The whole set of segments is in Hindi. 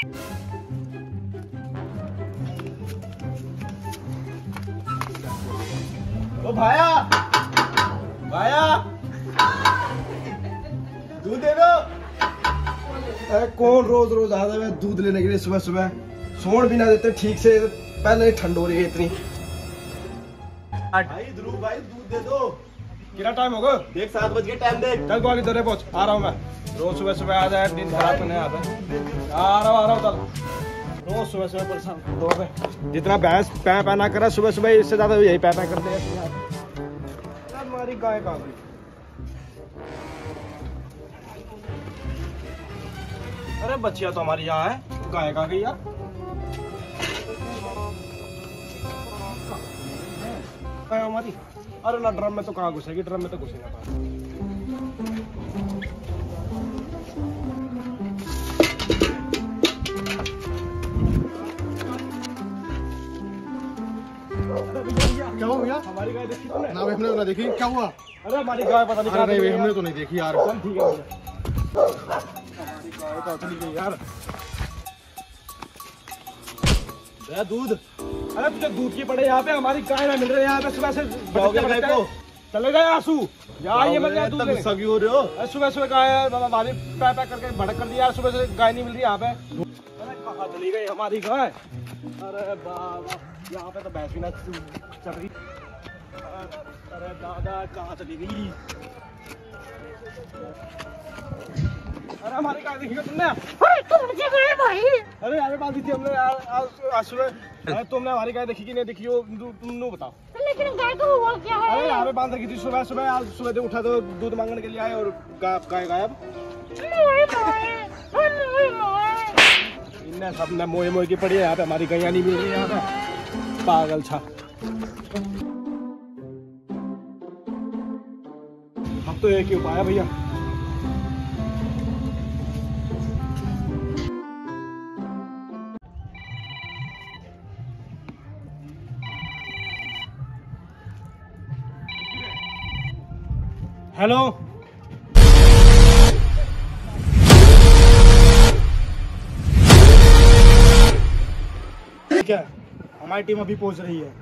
ओ भाया, भाया, दूध दे दो। कौन रोज रोज आता है दूध लेने के लिए सुबह सुबह? सोन भी ना देते ठीक से, पहले ठंड हो रही है इतनी। भाई ध्रुव भाई दूध दे दो। कितना टाइम होगा? देख 7 बज के टाइम देख। चल को आगे तेरे पहुंच, आ रहा हूँ मैं। रोज सुबह सुबह आ जाए, दिन खराब करने आता है। आ रहा हूँ चल। रोज सुबह सुबह परेशान दो पे। जितना भैंस पै पै ना करे सुबह सुबह, इससे ज्यादा यही पै पै करते हैं। हमारी गाय कहाँ गई? अरे बच्चिया तो हमारी यहाँ है, गाय कहाँ गई यार? हमारी अरे ना ड्रम में तो कहाँ घुसेगी, ड्रम में तो घुसेगा। क्या हो गया? हमारी गाय देखी तूने? ना भाई हमने तो ना देखी। क्या हुआ? अरे हमारी गाय पता नहीं। अरे नहीं हमने तो नहीं देखी यार। चल ठीक है हमारी गाय तो चली गई यार। दूध, अरे तुझे दूध की पड़े यहाँ पे, हमारी गाय ना मिल रही है यहाँ पे। सुबह से गाय को चले गए आंसू। यार ये मतलब दूध गुस्सा क्यों हो रहे हो? सुबह सुबह गाय हमारी पैक करके भड़क कर दिया यार। सुबह से गाय नहीं मिल रही यहाँ पे। अरे कहाँ चली गई हमारी गाय? अरे बाबा यहाँ पे तो भैंस भी ना चल रही। अरे दादा कहाँ चली गई? अरे हमारी गाय देखी तुमने? भाई अरे यार बात थी हमने आज सुबह। तुमने हमारी गाय देखी कि नहीं देखी वो तुम बताओ। लेकिन गाय को हुआ क्या है? अरे यहाँ पे बांध रखी थी सुबह सुबह। आज सुबह से उठा तो दूध मांगने के लिए आए और गाय गायब। इन्हें सब ने मोए मोए की पड़ी है यहाँ पे। हमारी गैया नहीं मिल रही यहाँ पे। पागल छा। अब तो एक ही उपाय है भैया। हेलो क्या हमारी टीम अभी पहुंच रही है।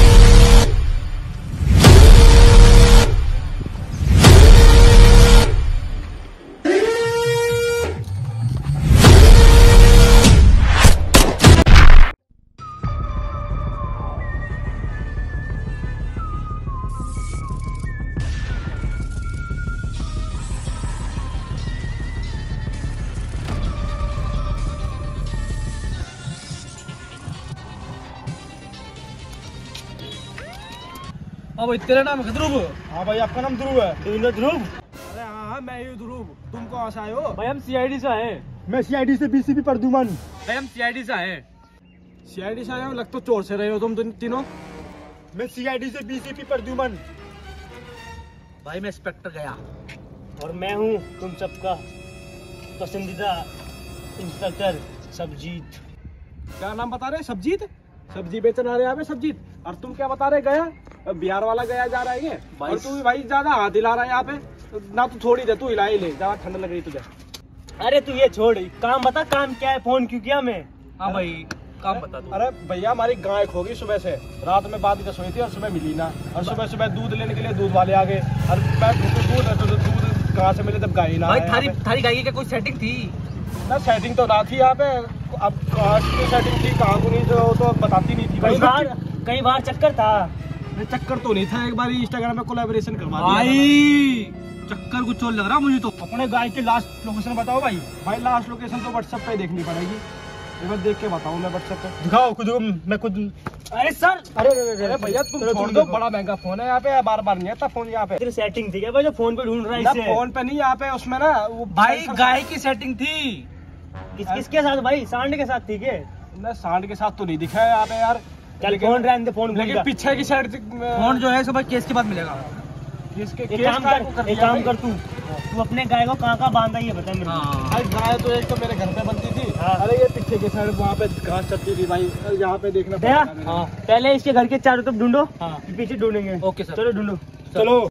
हाँ भाई तेरा नाम है ध्रुव? हाँ भाई आपका नाम ध्रुव है? ध्रुव? अरे हाँ मैं ही ध्रुव। तुम कहाँ से आए हो? भाई हम सीआईडी से आए। मैं सीआईडी से बीसीपी प्रद्युमन। भाई हम सीआईडी से आए। सीआईडी से आए हो? लग तो चोर से रहे हो तुम तीनों। मैं सीआईडी से बीसीपी प्रद्युमन। भाई मैं इंस्पेक्टर गया। और मैं हूँ तुम सबका पसंदीदा इंस्पेक्टर सबजीत। क्या नाम बता रहे? सबजीत? सब्जी बेचने आ रहे हैं सबजीत। और तुम क्या बता रहे? गया बिहार वाला गया जा रहा है। और तू भी भाई ज्यादा हाथ हिला रहा है यहाँ पे ना। तू थोड़ी दे, तू हिला ही ले। ज्यादा ठंड लग रही तुझे। अरे तू ये छोड़, काम बता। काम क्या है? फोन क्यों किया मैं? हाँ भाई काम बता दो। अरे भैया हमारी गाय खो गई सुबह से। रात में बात का सोई थी और सुबह मिली ना। और सुबह सुबह दूध लेने के लिए दूध वाले आ गए। और मैं दूध है तो दूध कहाँ से मिले जब गाय ना? भाई थारी गाय की क्या कोई सेटिंग थी? ना सेटिंग तो ना थी यहाँ पे। अब कहाँ की सेटिंग थी कहाँ को नहीं तो बताती नहीं थी। कई बार चक्कर था। चक्कर तो नहीं था, एक बार इंस्टाग्राम में कोलैबोरेशन करवा दिया। भाई चक्कर कुछ और लग रहा मुझे तो। अपने गाय की लास्ट लोकेशन बताओ भाई। भाई लास्ट लोकेशन तो व्हाट्सएप पे देखनी पड़ेगी। एक बार देख के बताऊँ मैं व्हाट्सएप पे। दिखाओ खुद। मैं खुद। अरे सर, अरे भैया तुम छोड़ दो। बड़ा महंगा फोन है यहाँ पे। बार बार नहीं आता फोन यहाँ पे। तेरी सेटिंग थी क्या भाई जो फोन पे ढूंढ रहा है इसे? फोन पे नहीं, यहाँ पे उसमें ना वो भाई गाय की सेटिंग थी। किसके साथ भाई? सांड के साथ थी क्या? ना सांड के साथ तो नहीं दिखा है यहाँ पे यार। चल फोन रहने दे। फोन लेकिन पीछे की साइड फोन जो है भाई केस के बाद मिलेगा। एक काम कर तू अपने गाय को कहाँ बांधा ये बता मेरे को। भाई गाय तो एक तो मेरे घर पे बनती थी। अरे ये पीछे की साइड वहाँ पे घास चलती थी भाई। यहाँ पे देखना पड़ेगा। पहले इसके घर के चारों तरफ ढूंढो। पीछे ढूंढेंगे। Okay sir. चलो ढूंढो। चलो।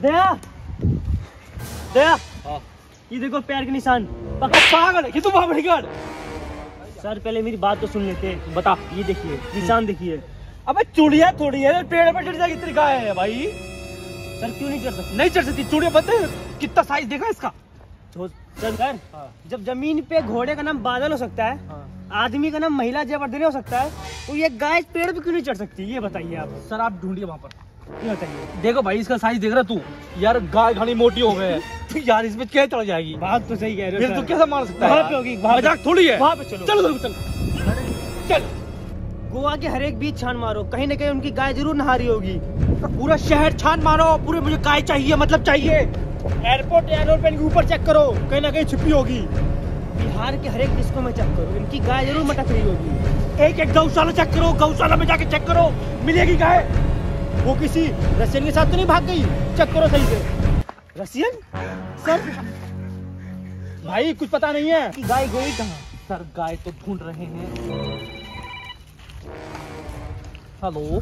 दया दया, ये देखो पैर के निशान। पागल है कि तुम बॉडीगार्ड? सर पहले मेरी बात तो सुन लेते। बता, ये देखिए निशान देखिए। अबे चूड़िया थोड़ी है, पेड़ पे चढ़ जाएगी तेरी गाय है भाई। सर क्यों नहीं चढ़ सकते? नहीं चढ़ सकती चूड़िया, पता है कितना साइज देखा इसका? सर जब जमीन पे घोड़े का नाम बादल हो सकता है, आदमी का नाम महिला जयवर्धने हो सकता है, तो ये गाय पेड़ पे क्यों नहीं चढ़ सकती? ये बताइए आप। सर आप ढूंढिए वहाँ पर, ये बताइए। देखो भाई इसका साइज देख रहा तू यार, गाय घनी मोटी हो गए है तो यार इसमें क्या चढ़ जाएगी? बात तो सही कह रहे फिर हो तू सर। कैसे मान सकता है? वहाँ पे होगी, वहाँ पे। मजाक थोड़ी है। वहाँ पे चलो। चलो चल चल। गोवा के हर एक बीच छान मारो, कहीं ना कहीं उनकी गाय जरूर नहा रही होगी। पूरा शहर छान मारो, पूरे मुझे गाय चाहिए, मतलब चाहिए। एयरपोर्ट एरोप्लेन के ऊपर चेक करो, कहीं ना कहीं छुपी होगी। बिहार के हर एक डिस्को में चेक करो, इनकी गाय जरूर मटक रही होगी। एक एक गौशाला चेक करो, गौशाला में जाके चेक करो, मिलेगी गाय। वो किसी रशियन के साथ तो नहीं भाग गई? चेक करो सही से। रशियन? सर भाई कुछ पता नहीं है कि गाय गई कहाँ? सर गाय तो ढूंढ रहे हैं। हेलो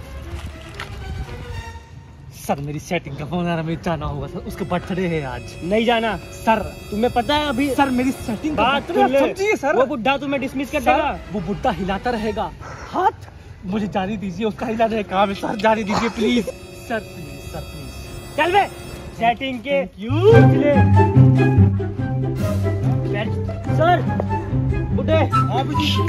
सर, मेरी सेटिंग का फोन आ रहा, मुझे जाना होगा सर, उसका बर्थडे है आज। नहीं जाना सर तुम्हें पता है अभी। सर मेरी सेटिंग का बात birthday है, सुन ले। समझिए सर। वो बुढ़ा तुम्हें डिसमिस कर देगा। सर वो बुढ़ा हिलाता रहेगा हाथ, मुझे जाने दीजिए, उसका हिलाने का काम है सर, जाने दीजिए please sir, please sir please. चल बे सेटिंग के सर बुढ़े। हाँ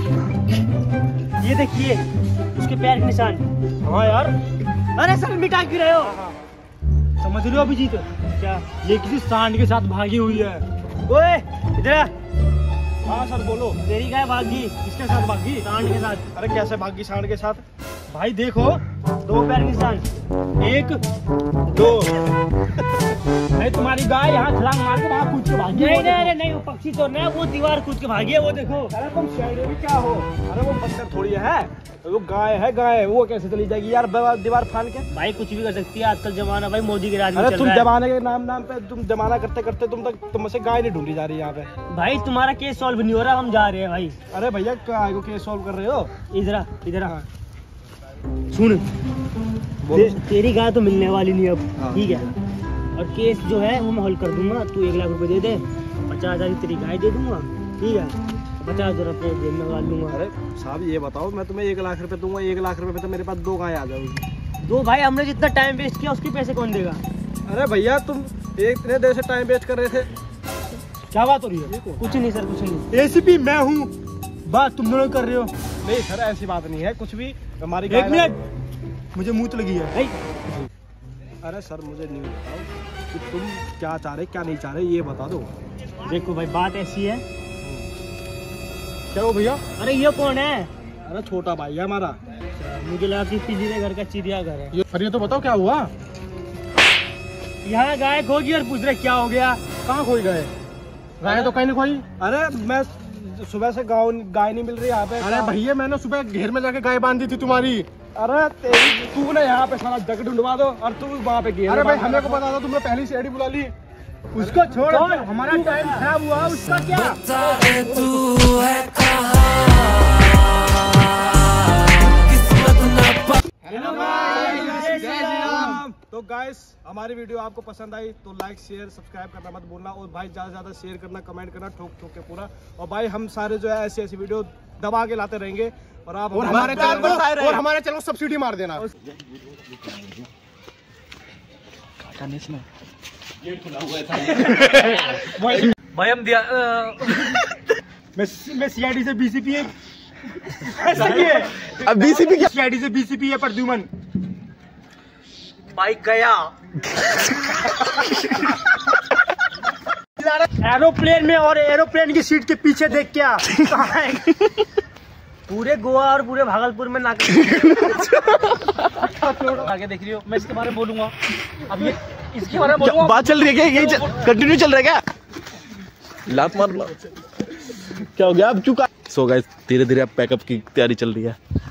ये देखिए उसके पैर के निशान। हाँ यार, अरे सर मिटा क्यों रहे हो? समझ रहे हो अभिजीत, क्या? ये किसी सांड के साथ भागी हुई है। ओए इधर आ। हाँ सर बोलो। तेरी गाय भागी किसके साथ भागी? सांड के साथ। अरे कैसे भागी सांड के साथ? भाई देखो, 2 पैर के निशान। 1 2। भाई तुम्हारी गाय यहाँ छलांग मार के वहाँ कूद के भागी। नहीं वो पक्षी तो नहीं, वो दीवार कूद के भागी है, वो देखो। अरे तुम शायद भी क्या हो? अरे वो बच्चा थोड़ी है, वो गाय है, गाय वो कैसे चली जाएगी यार दीवार फाड़ के? भाई कुछ भी कर सकती है आजकल जमाना, भाई मोदी के राज में अरे चल तुम रहा है। जमाने के नाम पे तुम जमाना करते करते तुमसे गाय नहीं ढूंढी जा रही यहाँ पे। भाई तुम्हारा केस सॉल्व नहीं हो रहा, हम जा रहे हैं भाई। अरे भैया क्या को केस सॉल्व कर रहे हो? इधर आ। सुन, तेरी गाय तो मिलने वाली नहीं अब, ठीक है? और केस जो है वो मैं हल कर दूंगा। तू 1 लाख रुपए दे दे, 50,000 की तेरी गाय दे दूंगा, ठीक है? 50,000 रुपये जेब में डाल दूंगा। अरे साहब ये बताओ, मैं तुम्हें 1 लाख रुपए दूंगा, 1 लाख रुपए में तो मेरे पास 2 गाय आ जाएगी। दो भाई, हमने जितना टाइम वेस्ट किया उसके पैसे कौन देगा? अरे भैया तुम इतने देर से टाइम वेस्ट कर रहे थे, क्या बात हो रही है? कुछ नहीं सर, कुछ नहीं। एसीपी मैं हूँ, बात तुम दोनों कर रहे हो। नहीं सर ऐसी बात नहीं है, कुछ भी हमारी गाय। 1 मिनट, मुझे मुंह लगी है। अरे सर मुझे नहीं बताओ कि तुम क्या चाह रहे क्या नहीं चाह रहे, ये बता दो। देखो भाई बात ऐसी है। क्या हो भैया? अरे ये कौन है? अरे छोटा भाई है हमारा। मुझे लगा कि पिछले घर का चिड़ियाघर है। ये तो बताओ क्या हुआ? यहाँ गाय खो गई और पूछ रहे क्या हो गया? कहाँ खोई गए? गाय तो कहीं नहीं खोई। अरे मैं सुबह से गाय नहीं मिल रही यहाँ पे। अरे भैया मैंने सुबह घेर में जाके गाय बांधी थी तुम्हारी। अरे तू ना यहाँ पे सारा जग ढूंढवा दो और तू वहाँ पे घेर। अरे भाई हमें को बता दो, तुमने पहली सीआईडी बुला ली। उसको छोड़, हमारा टाइम खराब हुआ, उसका क्या? तो गाइस हमारी वीडियो आपको पसंद आई तो लाइक शेयर सब्सक्राइब करना मत भूलना, और भाई ज्यादा से ज्यादा शेयर करना, कमेंट करना, ठोक ठोक के पूरा। और भाई हम सारे जो है ऐसी ऐसी वीडियो दबा के लाते रहेंगे, और आप हमारे चैनल को सब्सिडी मार देना। भाई हम दिया मैं सीआईडी से बीसीपी है। अब बीसीपी क्या? सीआईडी से बीसीपी है प्रद्युमन। भाई गया एरोप्लेन में, और एरोप्लेन की सीट के पीछे देख क्या पूरे गोवा और पूरे भागलपुर में नाके आगे देख रही हो, मैं इसके बारे में बोलूंगा। अब ये इसके बारे में बोलूंगा। बात चल रही है क्या? यही कंटिन्यू चल रहा है क्या? लात मार लो। क्या हो गया अब? चुका। सो गाइस धीरे धीरे अब पैकअप की तैयारी चल रही है।